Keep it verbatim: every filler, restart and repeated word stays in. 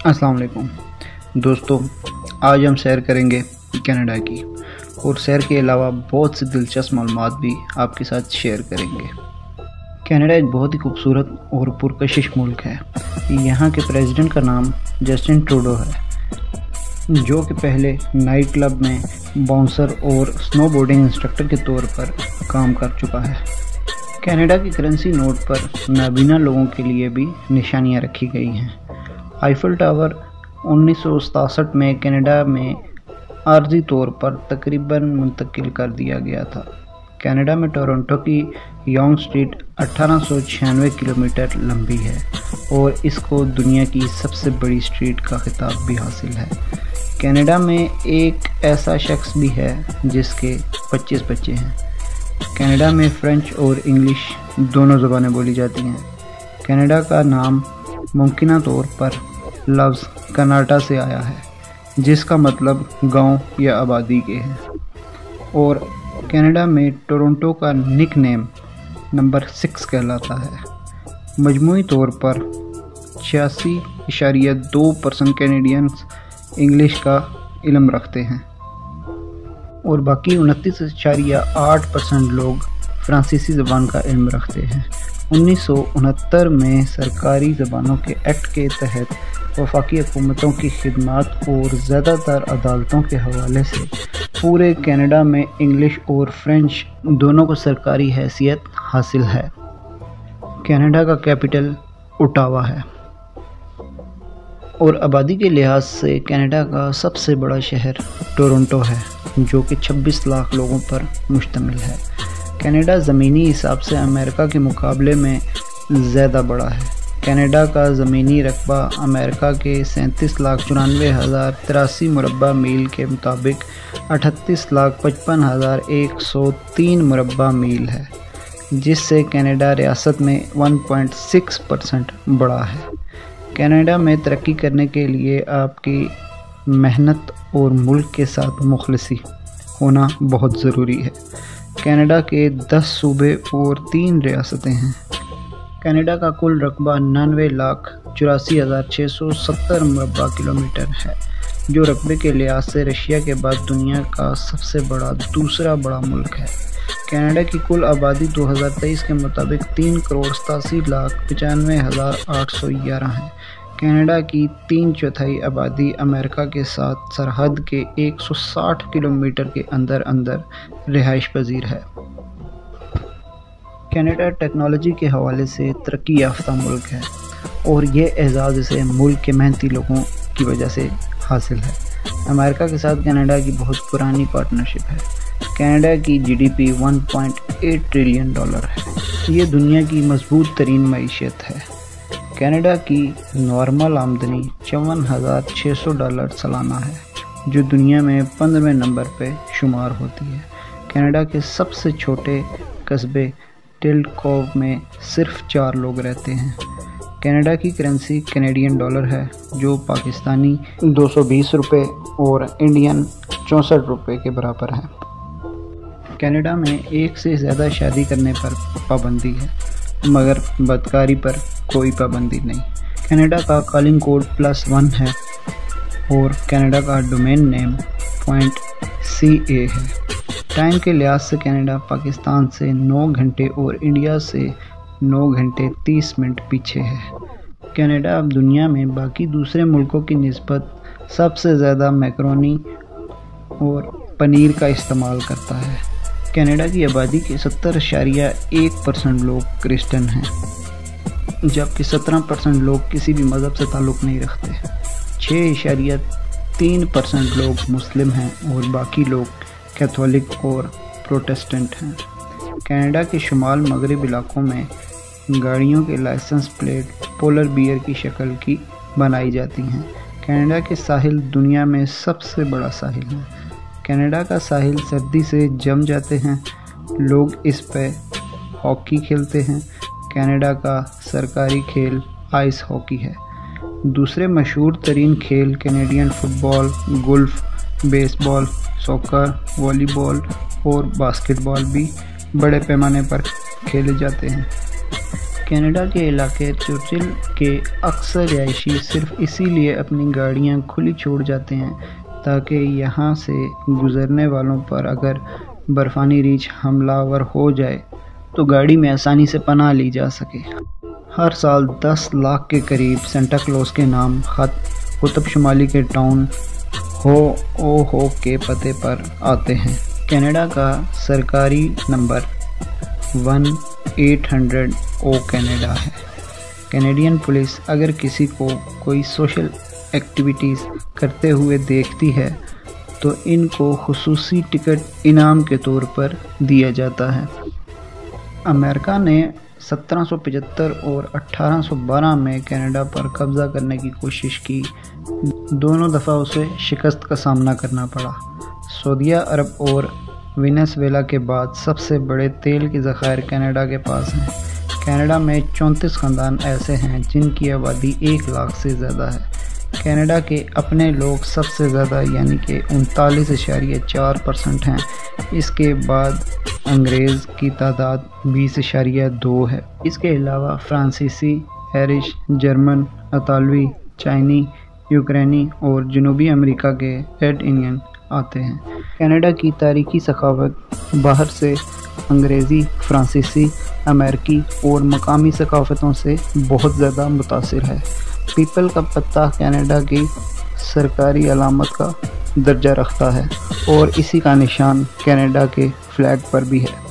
अस्सलाम वालेकुम दोस्तों, आज हम सैर करेंगे कनाडा की और सैर के अलावा बहुत सी दिलचस्प मालूमात भी आपके साथ शेयर करेंगे। कनाडा एक बहुत ही खूबसूरत और पुरकशिश मुल्क है। यहाँ के प्रेसिडेंट का नाम जस्टिन ट्रूडो है, जो कि पहले नाइट क्लब में बाउंसर और स्नोबोर्डिंग इंस्ट्रक्टर के तौर पर काम कर चुका है। कनाडा की करेंसी नोट पर नाबीना लोगों के लिए भी निशानियाँ रखी गई हैं। आईफल टावर उन्नीस सौ सतासठ में कनाडा में आर्जी तौर पर तकरीबन मुंतकिल कर दिया गया था। कनाडा में टोरंटो की यॉन्ग स्ट्रीट अठारह सौ छियानवे किलोमीटर लंबी है और इसको दुनिया की सबसे बड़ी स्ट्रीट का खिताब भी हासिल है। कनाडा में एक ऐसा शख्स भी है जिसके पच्चीस बच्चे हैं। कनाडा में फ़्रेंच और इंग्लिश दोनों ज़बानें बोली जाती हैं। कनाडा का नाम मुमकिना तौर पर लफ्ज़ कनाडा से आया है, जिसका मतलब गांव या आबादी के है, और कनाडा में टोरंटो का निक नेम नंबर सिक्स कहलाता है। मजमूई तौर पर छियासी इशारिया दो परसेंट कैनेडियंस इंग्लिश का इल्म रखते हैं और बाकी उनतीस इशारिया आठ परसेंट लोग फ्रांसीसी ज़बान का इल्म रखते हैं। उन्नीस सौ उनहत्तर में सरकारी ज़बानों के एक्ट के तहत वफाकी हुकूमतों की खिदमत और ज़्यादातर अदालतों के हवाले से पूरे कनाडा में इंग्लिश और फ्रेंच दोनों को सरकारी हैसियत हासिल है। कनाडा का कैपिटल ओटावा है और आबादी के लिहाज से कनाडा का सबसे बड़ा शहर टोरंटो है, जो कि छब्बीस लाख लोगों पर मुश्तमिल है। कनाडा ज़मीनी हिसाब से अमेरिका के मुकाबले में ज़्यादा बड़ा है। कनाडा का ज़मीनी रकबा अमेरिका के सैंतीस लाख चौरानवे हज़ार तिरासी मुरबा मील के मुताबिक अठतीस लाख पचपन हज़ार एक सौ तीन मुरबा मील है, जिससे कनाडा रियासत में एक पॉइंट छह परसेंट बड़ा है। कनाडा में तरक्की करने के लिए आपकी मेहनत और मुल्क के साथ मुखलिसी होना बहुत ज़रूरी है। कनाडा के दस सूबे और तीन रियासतें हैं। कनाडा का कुल रकबा निन्यानवे लाख चौरासी हज़ार छः सौ सत्तर मुरबा किलोमीटर है, जो रकबे के लिहाज से रशिया के बाद दुनिया का सबसे बड़ा दूसरा बड़ा मुल्क है। कनाडा की कुल आबादी दो हज़ार तेईस के मुताबिक तीन करोड़ सतासी लाख पचानवे हज़ार आठ सौ ग्यारह है। कनाडा की तीन चौथाई आबादी अमेरिका के साथ सरहद के एक सौ साठ किलोमीटर के अंदर अंदर रिहाइश पजीर है। कनाडा टेक्नोलॉजी के हवाले से तरक्की याफ्ता मुल्क है और ये एजाज़ इसे मुल्क के मेहनती लोगों की वजह से हासिल है। अमेरिका के साथ कनाडा की बहुत पुरानी पार्टनरशिप है। कनाडा की जीडीपी एक पॉइंट आठ ट्रिलियन डॉलर है। ये दुनिया की मजबूत तरीन मईशत है। कनाडा की नॉर्मल आमदनी चौवन हज़ार छः सौ डॉलर सालाना है, जो दुनिया में पंद्रहवें नंबर पर शुमार होती है। कनाडा के सबसे छोटे कस्बे टिल्डकोव में सिर्फ चार लोग रहते हैं। कनाडा की करेंसी कैनेडियन डॉलर है, जो पाकिस्तानी दो सौ बीस रुपये और इंडियन चौंसठ रुपये के बराबर है। कनाडा में एक से ज़्यादा शादी करने पर पाबंदी है, मगर बदकारी पर कोई पाबंदी नहीं। कनाडा का कॉलिंग कोड प्लस वन है और कनाडा का domain name point C A है। टाइम के लिहाज से कनाडा पाकिस्तान से नौ घंटे और इंडिया से नौ घंटे तीस मिनट पीछे है। कनाडा अब दुनिया में बाकी दूसरे मुल्कों की निस्बत सबसे ज़्यादा मैकरोनी और पनीर का इस्तेमाल करता है। कनाडा की आबादी के सत्तर इशारिया एक परसेंट लोग क्रिश्चियन हैं, जबकि सत्रह परसेंट लोग किसी भी मज़हब से ताल्लुक़ नहीं रखते। छः इशारिया तीन परसेंट लोग मुस्लिम हैं और बाकी लोग कैथोलिक और प्रोटेस्टेंट हैं। कनाडा के शुमाल मगरब इलाकों में गाड़ियों के लाइसेंस प्लेट पोलर बियर की शक्ल की बनाई जाती हैं। कनाडा के साहिल दुनिया में सबसे बड़ा साहिल है। कनाडा का साहिल सर्दी से जम जाते हैं। लोग इस पर हॉकी खेलते हैं। कनाडा का सरकारी खेल आइस हॉकी है। दूसरे मशहूर तरीन खेल Canadian football, golf, baseball, soccer, volleyball और बास्केटबॉल भी बड़े पैमाने पर खेले जाते हैं। کینیڈا کے علاقے چرچل کے اکثر رہائشی صرف اسی لیے اپنی گاڑیاں کھلی چھوڑ جاتے ہیں تاکہ یہاں سے گزرنے والوں پر اگر برفانی ریچھ حملہ آور ہو جائے تو گاڑی میں آسانی سے پناہ لی جا سکے۔ ہر سال دس لاکھ کے قریب سینٹا کلوز کے نام خط قطب شمالی کے ٹاؤن ہو او ہو کے پتے پر آتے ہیں۔ کینیڈا کا سرکاری number one eight hundred O Canada ہے۔ کینیڈین پولیس اگر کسی کو کوئی سوشل ایکٹیویٹیز کرتے ہوئے دیکھتی ہے تو ان کو خصوصی ٹکٹ انعام کے طور پر دیا جاتا ہے۔ امریکہ نے سترہ سو پچہتر اور اٹھارہ سو بارہ میں کینیڈا پر قبضہ کرنے کی کوشش کی، دونوں دفعہ اسے شکست کا سامنا کرنا پڑا۔ سعودیہ عرب اور وینزویلا کے بعد سب سے بڑے تیل کے ذخائر کینیڈا کے پاس ہیں۔ کینیڈا میں چونتیس خاندان ایسے ہیں جن کی آبادی ایک لاکھ سے زیادہ ہے۔ کینیڈا کے اپنے لوگ سب سے زیادہ یعنی کہ انتالیس اشاریہ چار پرسنٹ ہیں۔ اس کے بعد انگریز کی تعداد بیس اشاریہ دو ہے۔ اس کے علاوہ فرانسیسی، آئرش، جرمن، اطالوی، چینی، یوکرینی اور جنوبی امریکہ کے ریڈ انڈین آتے ہیں۔ کینیڈا کی تاریخی ثقافت باہر سے انگریزی، فرانسیسی، امریکی اور مقامی ثقافتوں سے بہت زیادہ متاثر ہے۔ پیپل کا پتا کینیڈا کی سرکاری علامت کا درجہ رکھتا ہے اور اسی کا نشان کینیڈا کے فلیگ پر بھی ہے۔